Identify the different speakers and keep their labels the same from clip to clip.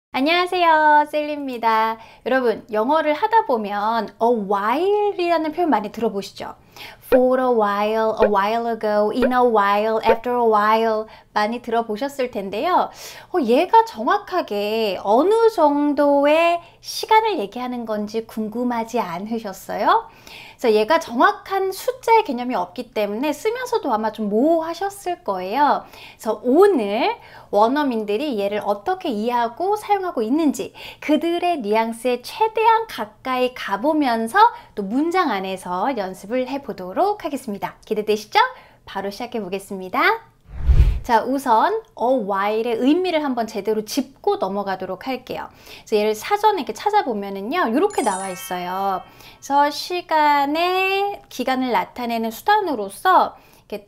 Speaker 1: 안녕하세요, 셀리입니다. 여러분, 영어를 하다 보면 a while이라는 표현 많이 들어보시죠? For a while ago, in a while, after a while 많이 들어보셨을 텐데요. 얘가 정확하게 어느 정도의 시간을 얘기하는 건지 궁금하지 않으셨어요? 그래서 얘가 정확한 숫자의 개념이 없기 때문에 쓰면서도 아마 좀 모호하셨을 거예요. 그래서 오늘 원어민들이 얘를 어떻게 이해하고 사용하고 있는지 그들의 뉘앙스에 최대한 가까이 가보면서 또 문장 안에서 연습을 해보도록 하겠습니다. 기대되시죠? 바로 시작해 보겠습니다. 자, 우선 a while의 의미를 한번 제대로 짚고 넘어가도록 할게요. 그래서 얘를 사전에 이렇게 찾아보면은요, 이렇게 나와 있어요. 그래서 시간의 기간을 나타내는 수단으로서 이렇게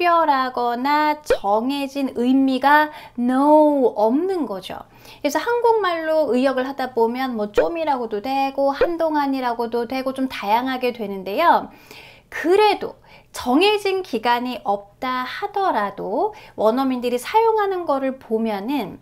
Speaker 1: 특별하거나 정해진 의미가 no 없는 거죠. 그래서 한국말로 의역을 하다 보면 뭐 좀이라고도 되고 한동안이라고도 되고 좀 다양하게 되는데요. 그래도 정해진 기간이 없다 하더라도 원어민들이 사용하는 거를 보면은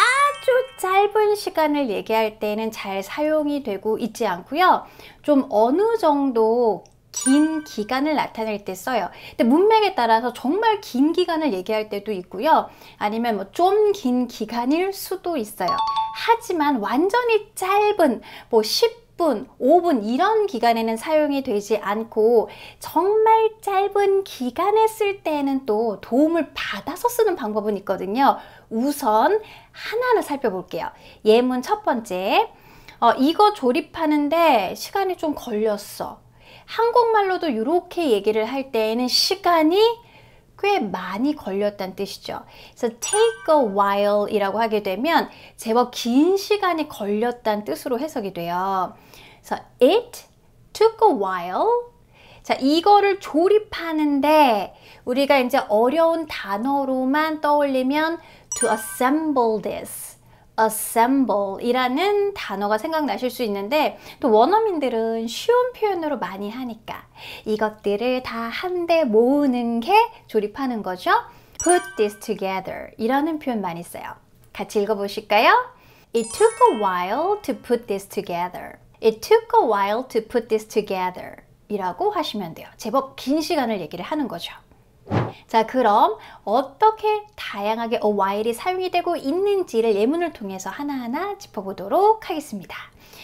Speaker 1: 아주 짧은 시간을 얘기할 때는 잘 사용이 되고 있지 않고요. 좀 어느 정도 긴 기간을 나타낼 때 써요. 근데 문맥에 따라서 정말 긴 기간을 얘기할 때도 있고요. 아니면 뭐 좀 긴 기간일 수도 있어요. 하지만 완전히 짧은 뭐 10분, 5분 이런 기간에는 사용이 되지 않고 정말 짧은 기간에 쓸 때에는 또 도움을 받아서 쓰는 방법은 있거든요. 우선 하나하나 살펴볼게요. 예문 첫 번째, 이거 조립하는데 시간이 좀 걸렸어. 한국말로도 이렇게 얘기를 할 때에는 시간이 꽤 많이 걸렸다는 뜻이죠. 그래서 take a while 이라고 하게 되면 제법 긴 시간이 걸렸다는 뜻으로 해석이 돼요. 그래서 it took a while. 자, 이거를 조립하는데 우리가 이제 어려운 단어로만 떠올리면 to assemble this. assemble 이라는 단어가 생각나실 수 있는데 또 원어민들은 쉬운 표현으로 많이 하니까 이것들을 다 한데 모으는 게 조립하는 거죠. put this together 이라는 표현 많이 써요. 같이 읽어보실까요? It took a while to put this together. It took a while to put this together 이라고 하시면 돼요. 제법 긴 시간을 얘기를 하는 거죠. 자, 그럼 어떻게 다양하게 a while이 사용이 되고 있는지를 예문을 통해서 하나하나 짚어보도록 하겠습니다.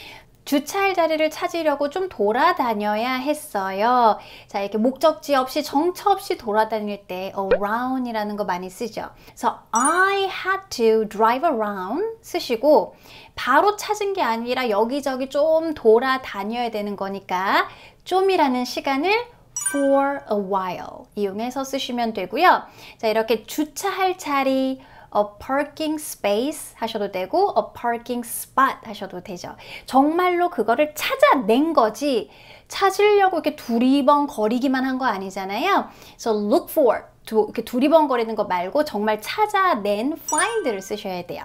Speaker 1: 주차할 자리를 찾으려고 좀 돌아다녀야 했어요. 자, 이렇게 목적지 없이 정처 없이 돌아다닐 때 around 이라는 거 많이 쓰죠. 그래서 I had to drive around 쓰시고 바로 찾은 게 아니라 여기저기 좀 돌아다녀야 되는 거니까 좀이라는 시간을 for a while 이용해서 쓰시면 되고요. 자, 이렇게 주차할 자리 a parking space 하셔도 되고 a parking spot 하셔도 되죠. 정말로 그거를 찾아낸 거지 찾으려고 이렇게 두리번거리기만 한 거 아니잖아요. So look for 이렇게 두리번거리는 거 말고 정말 찾아낸 find를 쓰셔야 돼요.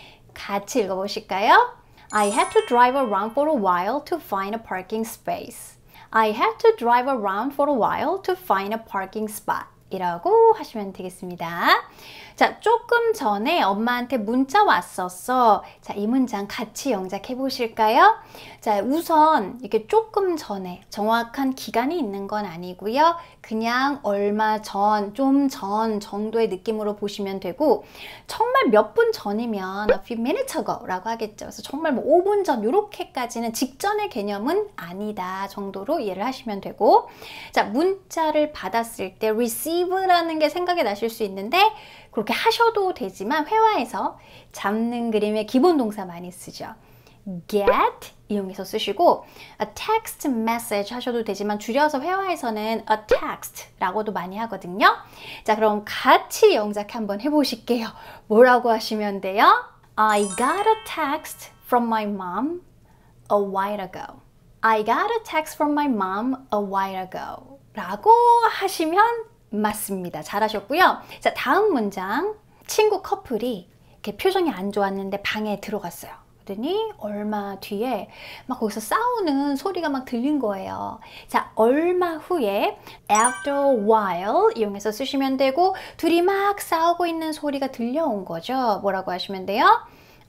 Speaker 1: 같이 읽어보실까요? I had to drive around for a while to find a parking space. I had to drive around for a while to find a parking spot 이라고 하시면 되겠습니다. 자, 조금 전에 엄마한테 문자 왔었어. 자, 이 문장 같이 영작해 보실까요? 자, 우선 이렇게 조금 전에 정확한 기간이 있는 건 아니고요. 그냥 얼마 전, 좀 전 정도의 느낌으로 보시면 되고 정말 몇 분 전이면 a few minutes ago 라고 하겠죠. 그래서 정말 뭐 5분 전 이렇게까지는 직전의 개념은 아니다 정도로 이해를 하시면 되고 자, 문자를 받았을 때 receive라는 게 생각이 나실 수 있는데 그렇게 하셔도 되지만 회화에서 잡는 그림의 기본 동사 많이 쓰죠. get 이용해서 쓰시고 a text message 하셔도 되지만 줄여서 회화에서는 a text 라고도 많이 하거든요. 자, 그럼 같이 영작 한번 해보실게요. 뭐라고 하시면 돼요? I got a text from my mom a while ago. I got a text from my mom a while ago 라고 하시면 맞습니다. 잘하셨고요. 자, 다음 문장. 친구 커플이 이렇게 표정이 안 좋았는데 방에 들어갔어요. 그랬더니 얼마 뒤에 막 거기서 싸우는 소리가 막 들린 거예요. 자, 얼마 후에 after a while 이용해서 쓰시면 되고 둘이 막 싸우고 있는 소리가 들려온 거죠. 뭐라고 하시면 돼요?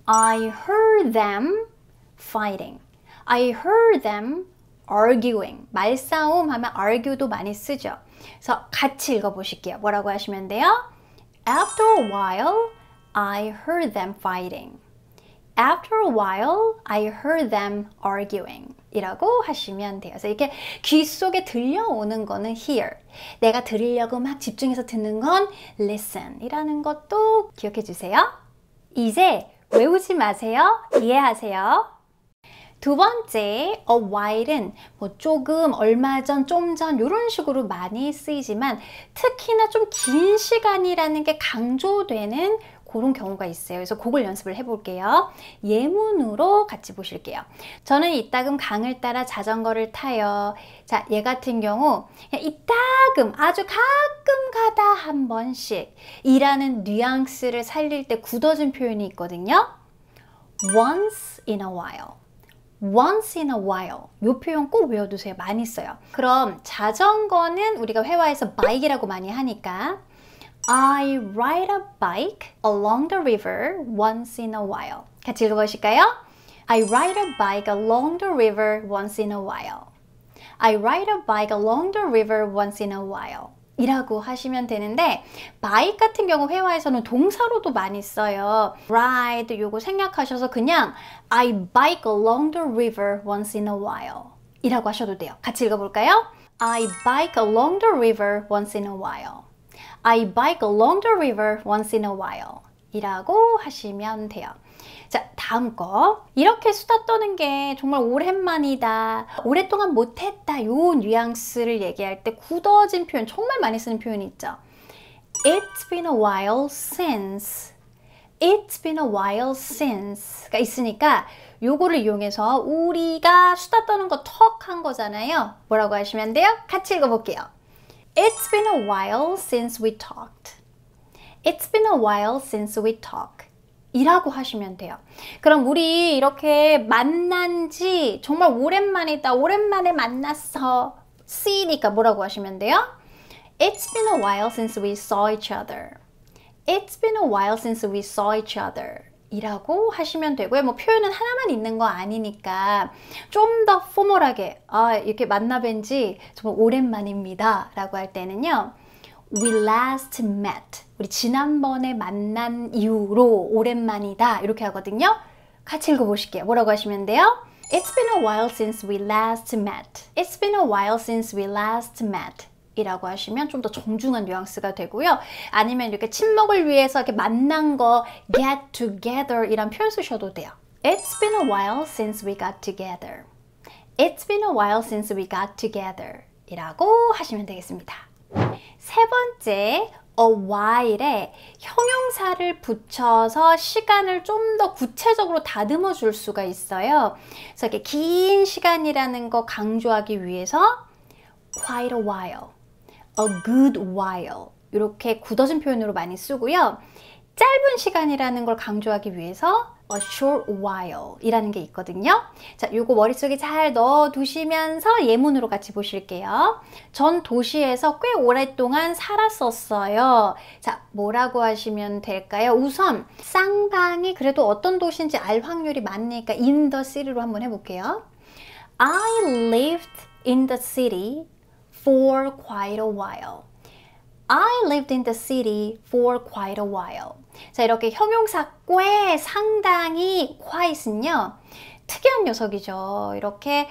Speaker 1: I heard them fighting. I heard them arguing. 말싸움 하면 argue도 많이 쓰죠. 그래서 같이 읽어보실게요. 뭐라고 하시면 돼요? After a while, I heard them fighting. After a while, I heard them arguing. 이라고 하시면 돼요. 그래서 이렇게 귀 속에 들려오는 거는 hear. 내가 들으려고 막 집중해서 듣는 건 listen. 이라는 것도 기억해 주세요. 이제 외우지 마세요. 이해하세요. 두 번째, a while은 뭐 조금, 얼마 전, 좀 전 이런 식으로 많이 쓰이지만 특히나 좀 긴 시간이라는 게 강조되는 그런 경우가 있어요. 그래서 그걸 연습을 해볼게요. 예문으로 같이 보실게요. 저는 이따금 강을 따라 자전거를 타요. 자, 얘 같은 경우 그냥 이따금 아주 가끔 가다 한 번씩 이라는 뉘앙스를 살릴 때 굳어진 표현이 있거든요. Once in a while. Once in a while. 이 표현 꼭 외워두세요. 많이 써요. 그럼 자전거는 우리가 회화에서 bike이라고 많이 하니까 I ride a bike along the river once in a while. 같이 읽어보실까요? I ride a bike along the river once in a while. I ride a bike along the river once in a while. 이라고 하시면 되는데 bike 같은 경우 회화에서는 동사로도 많이 써요. ride 요거 생략하셔서 그냥 I bike along the river once in a while. 이라고 하셔도 돼요. 같이 읽어볼까요? I bike along the river once in a while. I bike along the river once in a while. 이라고 하시면 돼요. 자, 다음 거. 이렇게 수다 떠는 게 정말 오랜만이다. 오랫동안 못했다. 요 뉘앙스를 얘기할 때 굳어진 표현 정말 많이 쓰는 표현이 있죠. It's been a while since. It's been a while since가 있으니까 요거를 이용해서 우리가 수다 떠는 거 턱 한 거잖아요. 뭐라고 하시면 돼요? 같이 읽어볼게요. It's been a while since we talked. It's been a while since we talked. 이라고 하시면 돼요. 그럼 우리 이렇게 만난 지 정말 오랜만이다. 오랜만에 만났어. see니까 뭐라고 하시면 돼요? It's been a while since we saw each other. It's been a while since we saw each other. 이라고 하시면 되고요. 뭐 표현은 하나만 있는 거 아니니까 좀 더 포멀하게 이렇게 만나 뵌 지 정말 오랜만입니다 라고 할 때는요. We last met. 우리 지난번에 만난 이후로 오랜만이다 이렇게 하거든요. 같이 읽어보실게요. 뭐라고 하시면 돼요? It's been a while since we last met. It's been a while since we last met. 이라고 하시면 좀 더 정중한 뉘앙스가 되고요. 아니면 이렇게 친목을 위해서 이렇게 만난 거 get together 이란 표현 쓰셔도 돼요. It's been a while since we got together. It's been a while since we got together 이라고 하시면 되겠습니다. 세 번째, a while에 형용사를 붙여서 시간을 좀 더 구체적으로 다듬어 줄 수가 있어요. 그래서 이렇게 긴 시간이라는 거 강조하기 위해서 quite a while, a good while 이렇게 굳어진 표현으로 많이 쓰고요. 짧은 시간이라는 걸 강조하기 위해서 a short while 이라는 게 있거든요. 자, 요거 머릿속에 잘 넣어 두시면서 예문으로 같이 보실게요. 전 도시에서 꽤 오랫동안 살았었어요. 자, 뭐라고 하시면 될까요? 우선 쌍방이 그래도 어떤 도시인지 알 확률이 많으니까 in the city로 한번 해볼게요. I lived in the city for quite a while. I lived in the city for quite a while. 자, 이렇게 형용사 꽤, 상당히, quite은요 특이한 녀석이죠. 이렇게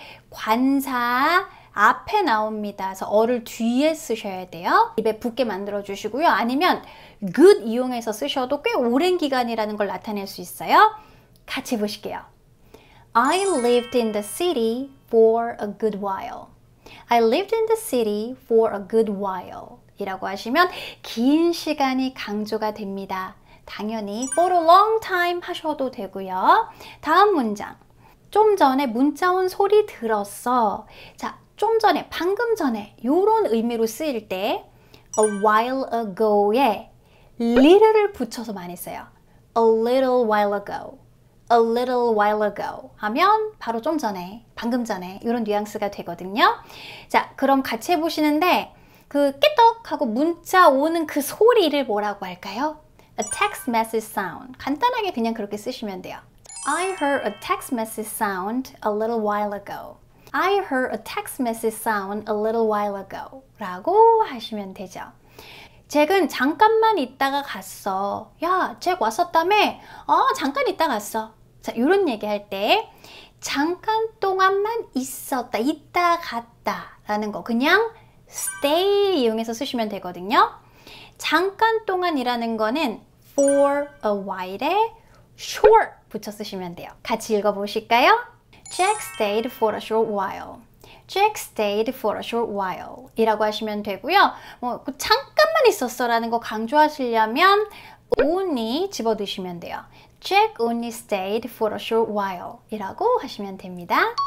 Speaker 1: 관사 앞에 나옵니다. 그래서 어를 뒤에 쓰셔야 돼요. 입에 붙게 만들어 주시고요. 아니면 good 이용해서 쓰셔도 꽤 오랜 기간이라는 걸 나타낼 수 있어요. 같이 보실게요. I lived in the city for a good while. I lived in the city for a good while. 이라고 하시면 긴 시간이 강조가 됩니다. 당연히 for a long time 하셔도 되고요. 다음 문장. 좀 전에 문자 온 소리 들었어. 자, 좀 전에, 방금 전에 이런 의미로 쓰일 때 a while ago에 little을 붙여서 많이 써요. A little while ago. A little while ago 하면 바로 좀 전에, 방금 전에 이런 뉘앙스가 되거든요. 자, 그럼 같이 해보시는데 그 깨떡하고 문자 오는 그 소리를 뭐라고 할까요? a text message sound. 간단하게 그냥 그렇게 쓰시면 돼요. I heard a text message sound a little while ago. I heard a text message sound a little while ago. 라고 하시면 되죠. 잭은 잠깐만 있다가 갔어. 야, 잭 왔었다며? 잠깐 있다 갔어. 자, 이런 얘기할 때 잠깐 동안만 있었다, 있다 갔다 라는 거 그냥 stay 이용해서 쓰시면 되거든요. 잠깐 동안이라는 거는 for a while에 short 붙여 쓰시면 돼요. 같이 읽어보실까요? Jack stayed for a short while. Jack stayed for a short while 이라고 하시면 되고요. 잠깐만 있었어 라는 거 강조하시려면 only 집어넣으시면 돼요. Jack only stayed for a short while 이라고 하시면 됩니다.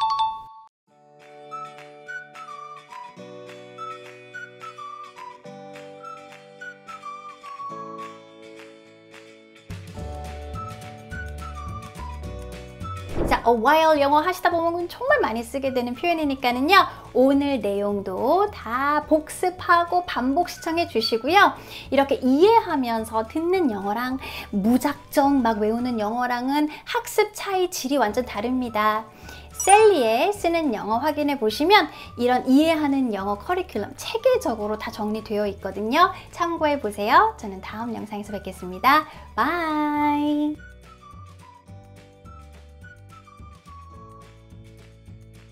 Speaker 1: 자, a while 영어 하시다 보면 정말 많이 쓰게 되는 표현이니까는요. 오늘 내용도 다 복습하고 반복 시청해 주시고요. 이렇게 이해하면서 듣는 영어랑 무작정 막 외우는 영어랑은 학습 차이 질이 완전 다릅니다. 셀리에 쓰는 영어 확인해 보시면 이런 이해하는 영어 커리큘럼 체계적으로 다 정리되어 있거든요. 참고해 보세요. 저는 다음 영상에서 뵙겠습니다. 바이.